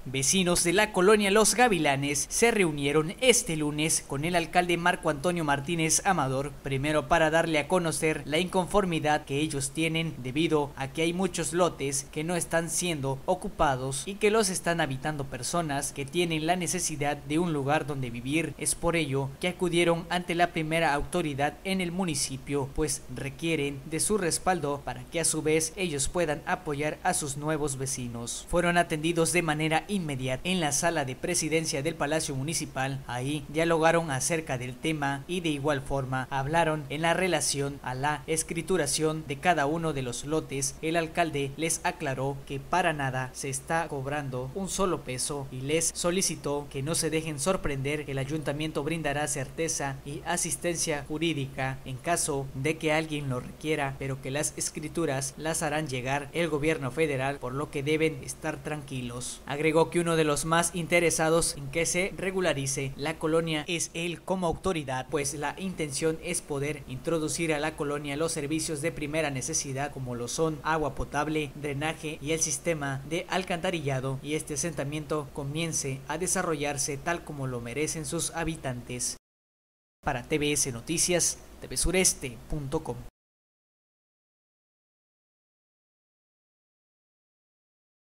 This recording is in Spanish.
Vecinos de la colonia Los Gavilanes se reunieron este lunes con el alcalde Marco Antonio Martínez Amador, primero para darle a conocer la inconformidad que ellos tienen debido a que hay muchos lotes que no están siendo ocupados y que los están habitando personas que tienen la necesidad de un lugar donde vivir. Es por ello que acudieron ante la primera autoridad en el municipio, pues requieren de su respaldo para que a su vez ellos puedan apoyar a sus nuevos vecinos. Fueron atendidos de manera inmediata en la sala de presidencia del Palacio Municipal. Ahí dialogaron acerca del tema y de igual forma hablaron en la relación a la escrituración de cada uno de los lotes. El alcalde les aclaró que para nada se está cobrando un solo peso y les solicitó que no se dejen sorprender, que el ayuntamiento brindará certeza y asistencia jurídica en caso de que alguien lo requiera, pero que las escrituras las harán llegar el gobierno federal, por lo que deben estar tranquilos. Agregó que uno de los más interesados en que se regularice la colonia es él como autoridad, pues la intención es poder introducir a la colonia los servicios de primera necesidad como lo son agua potable, drenaje y el sistema de alcantarillado, y este asentamiento comience a desarrollarse tal como lo merecen sus habitantes. Para TVS Noticias, tvsureste.com.